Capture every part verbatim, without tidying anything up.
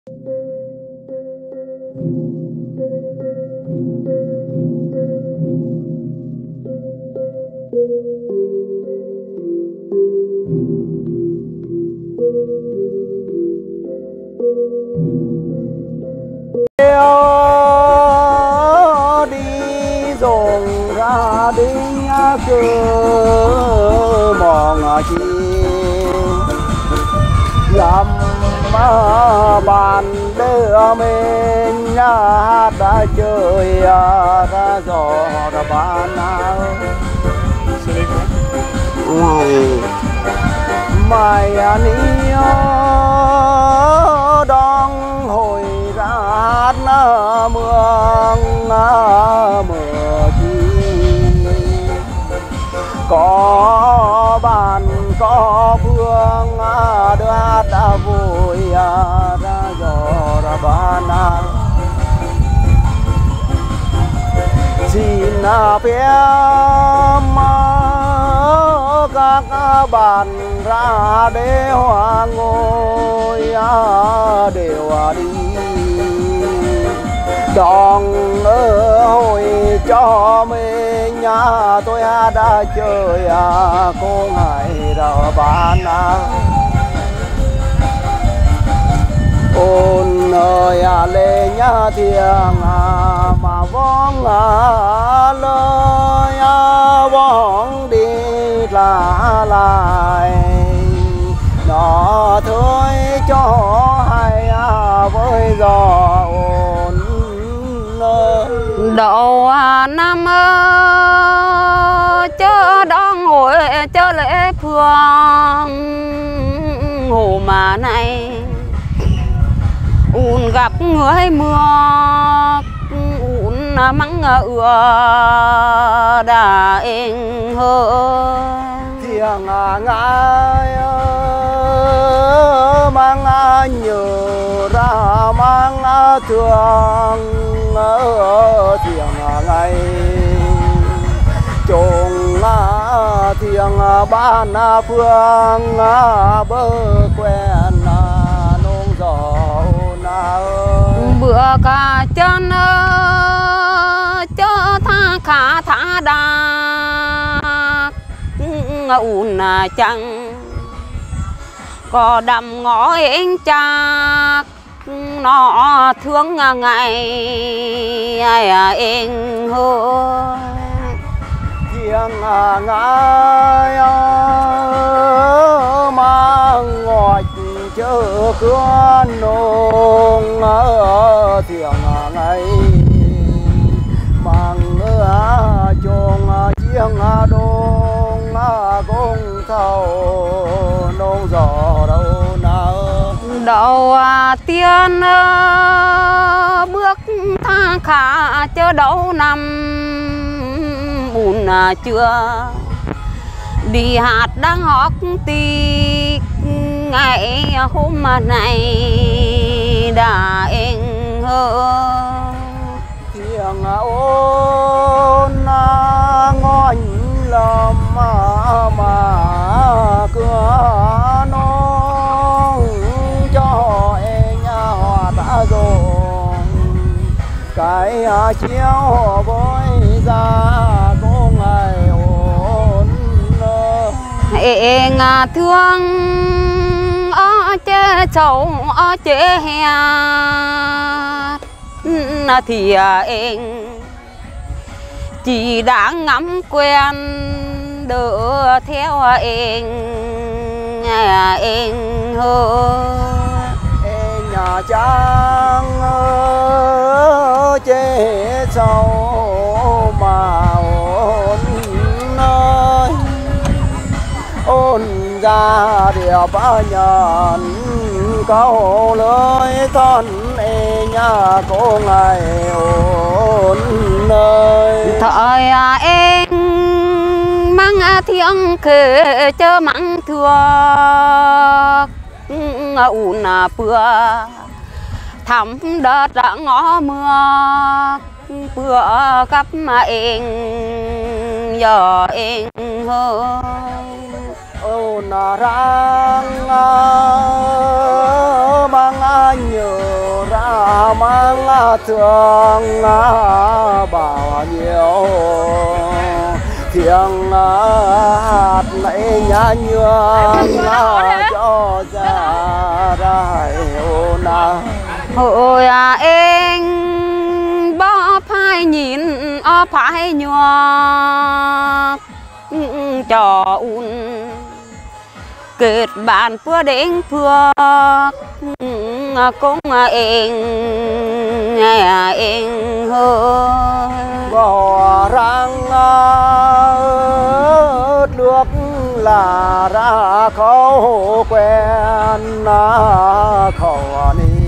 Đi dồn ra đinh cơ mòn chi làm bàn đưa mình hát đã chơi ra giò ra bàn nào mày ni đang hồi ra mưa mưa chi có bàn có phương đưa hát đã vui ra giò ra bàn nào xin phép các bạn ra để hoa ngôi đều đi đòn ở hồi cho mình nhà tôi đã chơi cô ngày đầu bán ôn ơi lê nhá thiêng mà vong lời vong đi là lại nó thôi cho hay với gió ôn đầu năm chớ đón hội chớ lễ phương hồ mà này ùn gặp người mưa ùn mắng ưa đã inh hơ thiêng ngài mang nhớ ra mang thương thiêng ngày trông thiêng ban phương bơ quen nông gió bữa cả chân cho tha khả thả đà ùn chẳng có đầm ngõ anh chắc nó thương ngày ai anh hơ thiêng ngài mang ngọt chớ cửa nông thiêng ngày mang ngựa chuông chiêng đông công thầu nông gió đâu nào đầu tiên bước tha khả chớ đâu năm bùn chưa đi hạt đang hót tì ngày hôm này đã anh hơ thiêng ôn ngon lầm mà cửa nông cho em hoa đã dùng cái chiếu với ra có ngày ôn em thương ở chế chậu ở chế hè thì em chỉ đã ngắm quen đỡ theo em em hơ em nhà trang chế chậu mà ôn ơi ôn ra điệp nhận câu lưới thân e nhà cô ngày ôn ơi thời em mang thiêng kể chớ mắng thưa ùn bữa thắm đất đã ngõ mưa bữa cắp mà em giờ em hơi ôn răng mang nhớ mang thương bao nhiêu tiếng hát lấy nhá nhường cho ra đại na hồi anh bỏ phải nhìn ở phải nhòa cho un kết bạn vừa đến vừa cũng em em hơi bỏ răng nước là ra khâu quen khẩu ni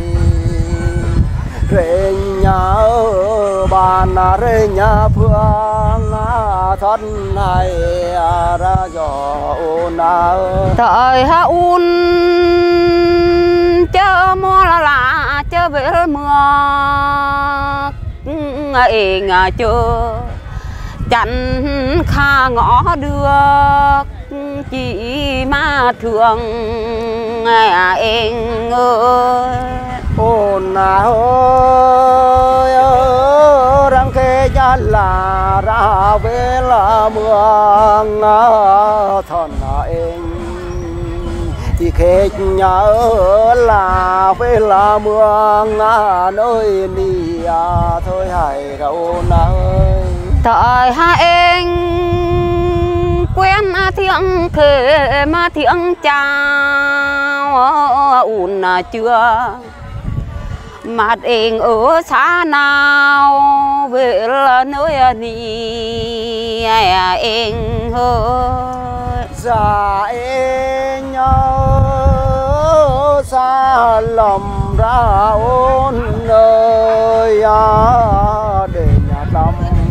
rê nhà bàn rê nhà phương thân hay ra gió na thời ha un chớ mua là là chớ về mưa em chưa chẳng kha ngõ được chỉ mà thường em ơi ôn ơi răng kê cha là ra về là mương thon em thì khê nhớ là về là mương nơi ni thôi hãy đâu ơi thời hai em quen thiêng khê mà thiêng chào ủn chưa mặt em ở xa nào về là nơi ni em hơi dạ em nhớ xa lòng ra ôn nơi để nhà tâm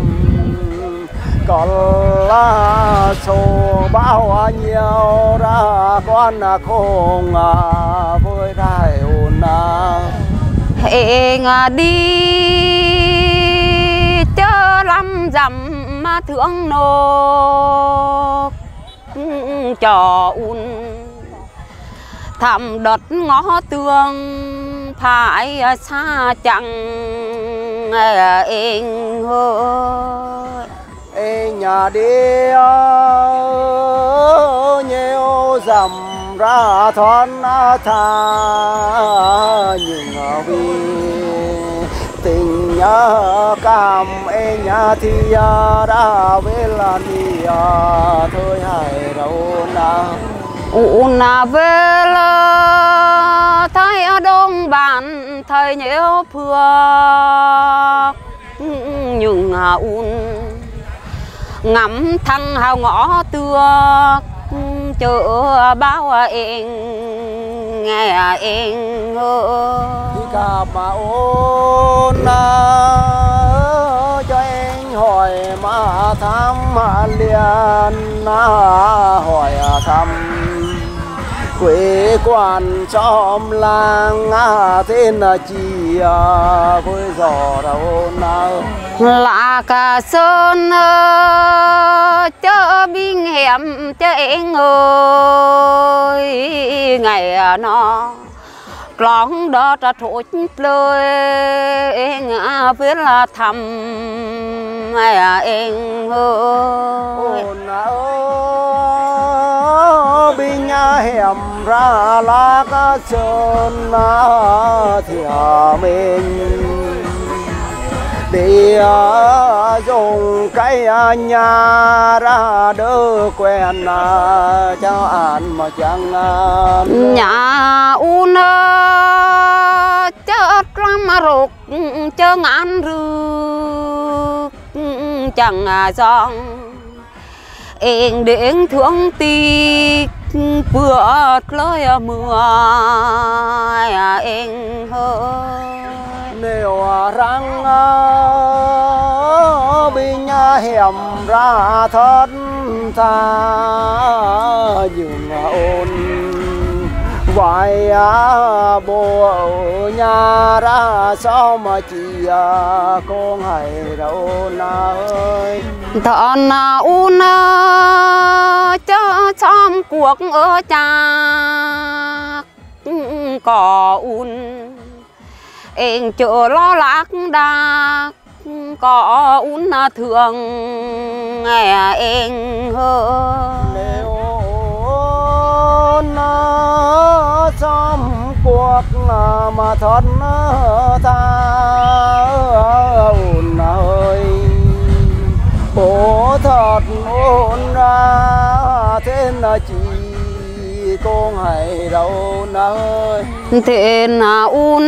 còn là số bao nhiêu ra con không vui đại ôn em đi chớ lắm dặm mà thương nô cho un thầm đợt ngõ tương phải xa chẳng em hơi em nhà đi nhiều dặm ra thoát tha nhưng vì tình nhớ cảm em nhà thì ra về là đi thôi hãy đâu nào ủn về là thay đông bạn thay nhớ phước nhưng un ngắm thăng hào ngõ tước chờ bao em nghe em đi cả mà ôn cho em hỏi mà thăm liền hỏi thăm quê quan xóm làng tên là chị với giò đâu nào là cả sơn chớ binh hẻm chớ em ơi ngày nó lóng đó ra thổi lời ngã viết là thầm em ơi ôn ơ binh hẻm ra lá cá sơn thì mình đi dùng cái nhà ra đỡ quen cho ăn mà chẳng nhà un chớ lắm ruột chớ ngán rước chẳng dòng em đến thương tiếc vừa lối mưa em hơi nếu răng binh hẻm ra thất tha nhưng ôn vài bộ nhà ra sao mà chị con hay đâu ơi thọn un cho trong cuộc ở cha có un em chờ lo lắc đạc có un thường ngày em hơn nếu nó xong cuộc mà thoát ta ồn ơi bố thật ôn ra thế là chỉ con hay đâu nơi thế là un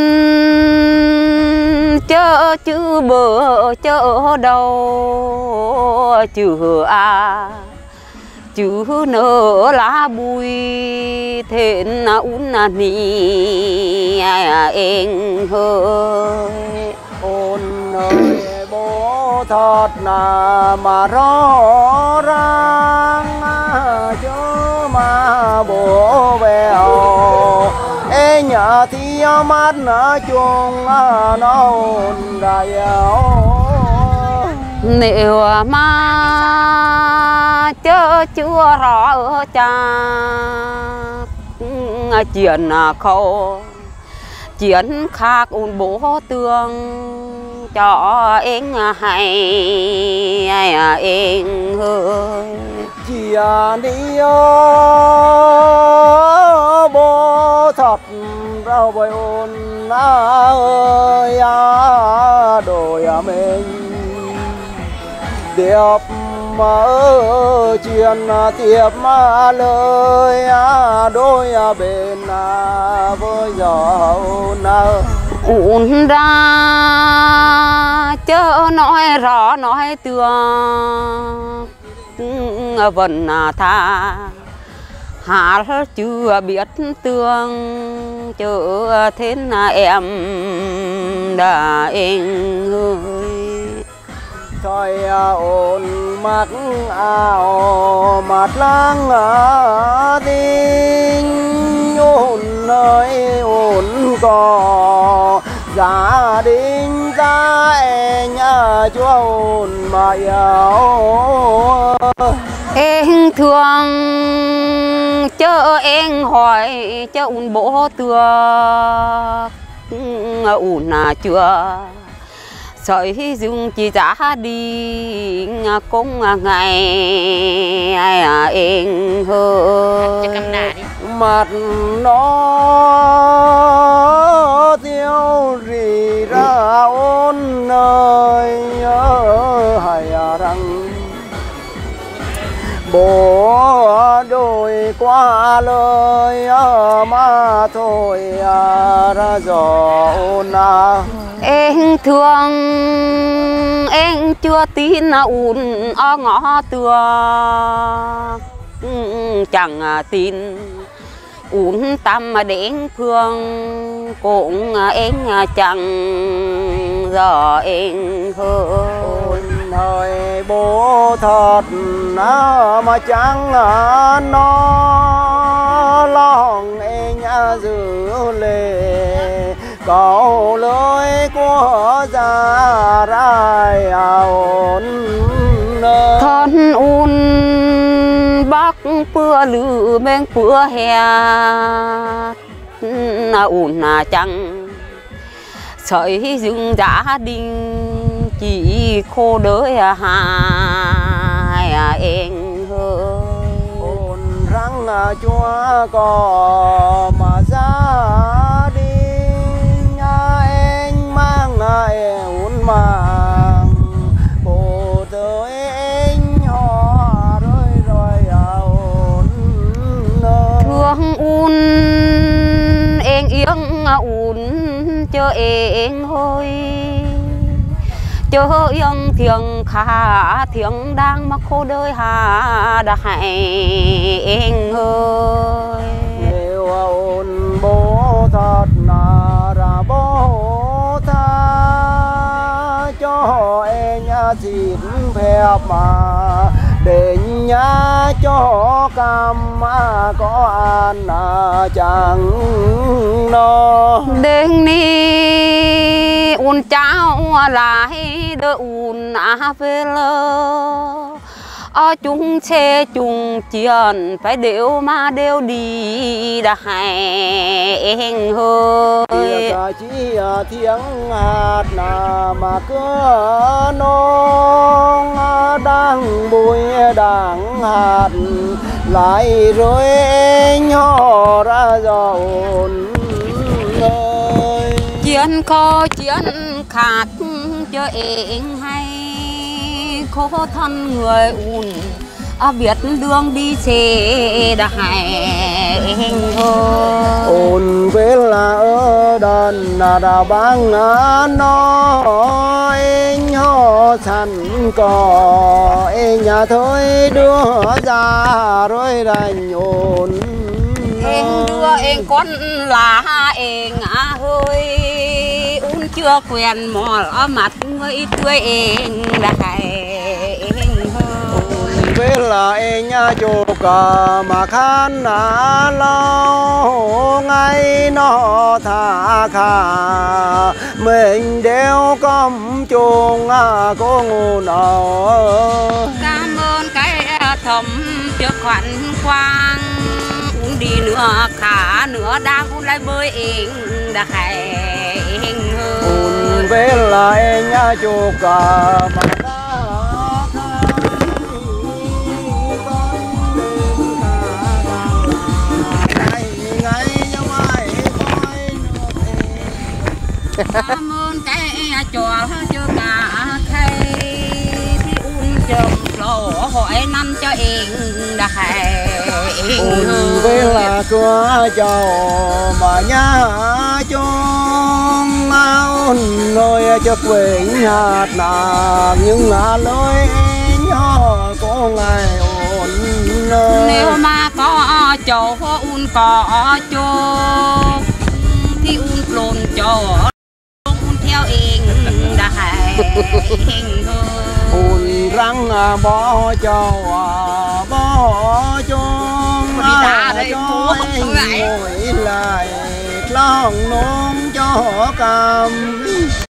chớ chứ bờ chớ đâu chữ à chữ nở lá bùi thế là un là nì em hơi ôn ơi bố thật là mà rõ ràng chứ mà bố bèo ê nhà thì mắt nó chuông nó ôn đại nếu mà chớ chưa rõ ở cha chuyện khâu chuyện khác ôn bố tương cho em hay em hơi chỉ đi bố thật rau bồi ôn ơi đôi mình điệp mà chuyện tiếp mà lời đôi bên với gió nào ôn ra chớ nói rõ nói tường vẫn tha hạ chưa biết tương chớ thế là em đã em ơi thôi ôn mắt áo mặt lăng tình ôn ơi ôn có gia đình ta em chúa ôn mà yêu em thương chớ em hỏi chớ ôn bố tựa ôn là chưa sợi dung chỉ giá đi cũng ngày em hơi mặt nó tiêu rì ra ôn nơi hay rằng bố đôi qua lời mà thôi ra gió na em thương em chưa tin ủn ở ngõ tường chẳng tin ủn tâm mà đến phương cũng em chẳng giờ em hơn hơi bố thật mà chẳng nó lòng em giữ lệ câu lối của gia rai ổn thân un bắc bữa lử men bữa hè na un na chẳng sợi rừng giá đình chỉ khô đới hai em hơi ôn răng chúa có mà ra đi anh mang ôn mang bộ tới anh họ rồi rồi ôn thương un em yên un cho em thôi cho yên thiêng khá thiêng đang mắc khô đời hà đã hại em ơi nếu ôn bố thật là ra bố tha cho em xin phép mà để nhá cho cam có ăn chẳng no đêm ni un cháu lại đỡ un à về lơ ở chung xe chung chuyện phải đều mà đều đi đã hẹn hơi cả chỉ tiếng hạt là mà cứ nông đang bụi đang hạt lại rồi nhỏ ra dồn chiến khó chiến khát cho em hay khó thân người ùn à, biết đường đi xe đã hẹn thôi ồn với là ở đàn là đã băng nói nhỏ sẵn có nhà thôi đưa ra rồi đành ồn em đưa em con là em ngã hơi uống chưa quen mò mặt người tươi em đã hẹn với là em nhà chỗ cả mà khăn à lo ngay nó thả khả mình đều cầm chung à có ngủ nào cảm ơn cái thầm cho khoản quang uống đi nữa khả nữa đang uống lại bơi em đã hẹn uống với là em nhà chỗ cả mà cảm ơn cái trò cho cả thầy thì uống chồng lộ hỏi năm cho em đã hẹn uống với là của cháu mà nhà chung áo rồi cho quê hạt là những ngã lối nhỏ có ngày ổn nếu mà có cháu uống có chốt thì uống lồn cho theo em đã hẹn ùn răng bỏ cho bỏ chung đi ra đây cho ngồi lại lòng nôn cho cầm